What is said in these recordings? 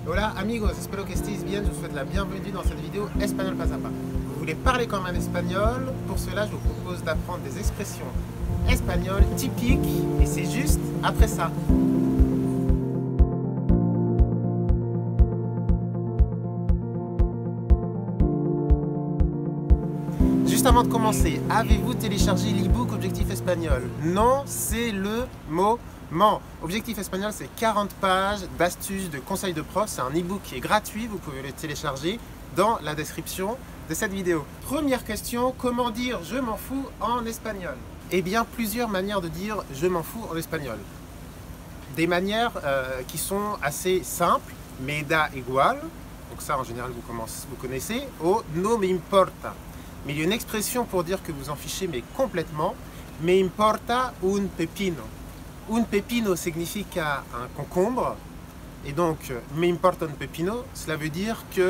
Hola amigos, espero que estéis bien, je vous souhaite la bienvenue dans cette vidéo espagnol pas à pas. Vous voulez parler comme un espagnol, pour cela je vous propose d'apprendre des expressions espagnoles typiques et c'est juste après ça. Juste avant de commencer, avez-vous téléchargé l'e-book Objectif Espagnol? Non, c'est le moment. Objectif Espagnol, c'est 40 pages d'astuces, de conseils de prof. C'est un e-book qui est gratuit, vous pouvez le télécharger dans la description de cette vidéo. Première question, comment dire je m'en fous en espagnol? Eh bien, plusieurs manières de dire je m'en fous en espagnol. Des manières qui sont assez simples, me da igual, donc ça en général vous connaissez, ou no me importa. Mais il y a une expression pour dire que vous en fichez, mais complètement. Me importa un pepino. Un pepino significa un concombre. Et donc, me importa un pepino, cela veut dire que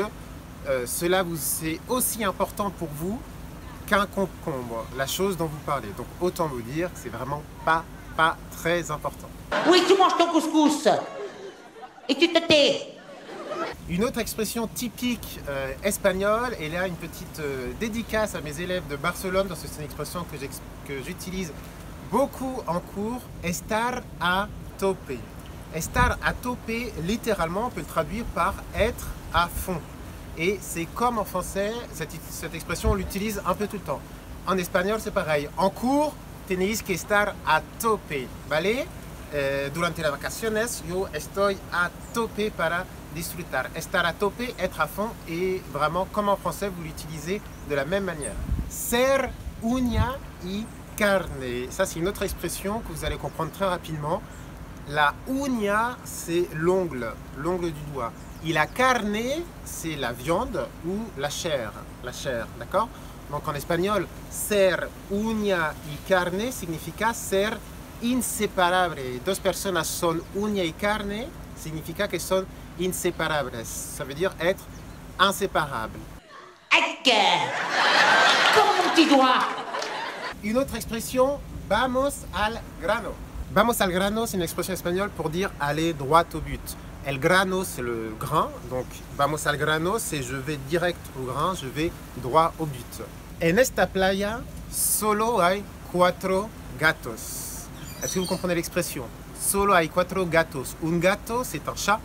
c'est aussi important pour vous qu'un concombre, la chose dont vous parlez. Donc, autant vous dire que c'est vraiment pas très important. Oui, tu manges ton couscous. Et tu te tais. Une autre expression typique espagnole, et là une petite dédicace à mes élèves de Barcelone, parce que c'est une expression que j'utilise beaucoup en cours, estar a tope. Estar a tope, littéralement, on peut le traduire par être à fond. Et c'est comme en français, cette expression, on l'utilise un peu tout le temps. En espagnol, c'est pareil. En cours, tenéis que estar a tope, ¿vale? Durante las vacaciones, yo estoy a tope para disfrutar. Estar a tope, être à fond, et vraiment, comme en français, vous l'utilisez de la même manière. Ser uña y carne. Ça, c'est une autre expression que vous allez comprendre très rapidement. La uña, c'est l'ongle du doigt. Et la carne, c'est la viande ou la chair, d'accord? Donc en espagnol, ser uña y carne significa ser inseparable. Dos personas son uña y carne, significa que son inseparables. Ça veut dire être inséparable. Comme mon petit doigt. Une autre expression, vamos al grano. Vamos al grano, c'est une expression espagnole pour dire aller droit au but. El grano, c'est le grain, donc vamos al grano, c'est je vais direct au grain, je vais droit au but. En esta playa, solo hay 4 gatos. Est-ce que vous comprenez l'expression? Solo hay 4 gatos. Un gato, c'est un chat.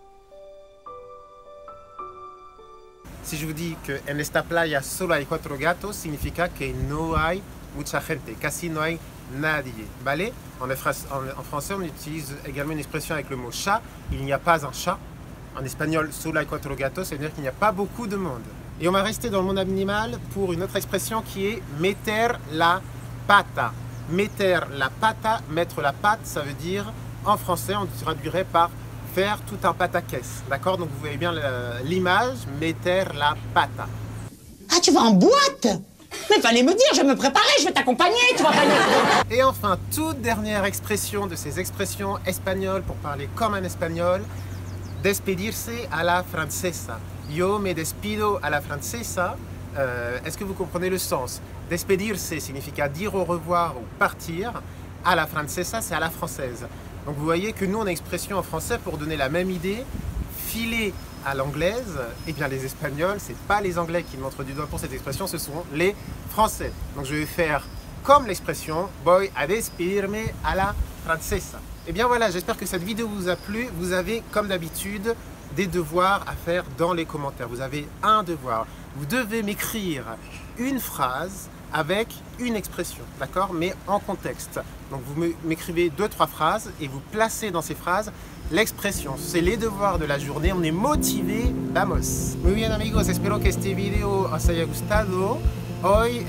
Si je vous dis que en esta playa solo hay 4 gatos, significa que no hay mucha gente, casi no hay nadie, ¿vale? En français, on utilise également une expression avec le mot chat, il n'y a pas un chat. En espagnol, solo hay 4 gatos, ça veut dire qu'il n'y a pas beaucoup de monde. Et on va rester dans le monde animal pour une autre expression qui est meter la pata. Meter la pata, mettre la patte, ça veut dire, en français, on traduirait par faire tout un pataquès, d'accord? Donc vous voyez bien l'image, meter la pata. Ah, tu vas en boîte? Mais fallait me dire, je vais me préparer, je vais t'accompagner, tu vas pas y... Et enfin, toute dernière expression de ces expressions espagnoles pour parler comme un espagnol, despedirse a la francesa. Yo me despido a la francesa. Est-ce que vous comprenez le sens? Despedirse significa dire au revoir ou partir. A la francesa, c'est à la française. Donc vous voyez que nous, on a une expression en français pour donner la même idée. Filer à l'anglaise, et bien les Espagnols, c'est pas les Anglais qui montrent du doigt pour cette expression, ce sont les Français. Donc je vais faire comme l'expression, voy a despedirme a la francesa. Et bien voilà, j'espère que cette vidéo vous a plu. Vous avez, comme d'habitude, des devoirs à faire dans les commentaires. Vous avez un devoir. Vous devez m'écrire une phrase avec une expression, d'accord? Mais en contexte. Donc vous m'écrivez 2-3 phrases et vous placez dans ces phrases l'expression. C'est les devoirs de la journée, on est motivé, vamos. Muy bien amigos, espero que este video os haya gustado. Hoy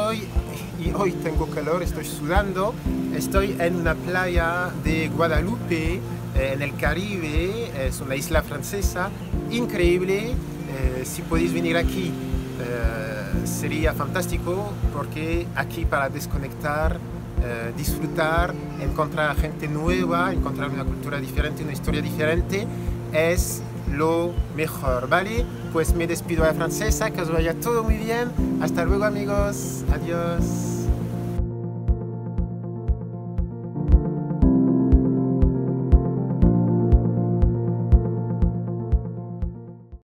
tengo calor, estoy sudando. Estoy en una playa de Guadalupe, en el Caribe, es una isla francesa, increíble. Si podéis venir aquí, sería fantástico, porque aquí para desconectar, disfrutar, encontrar gente nueva, encontrar una cultura diferente, una historia diferente, es lo mejor, ¿vale? Pues me despido a la francesa, que os vaya todo muy bien. Hasta luego amigos, adiós.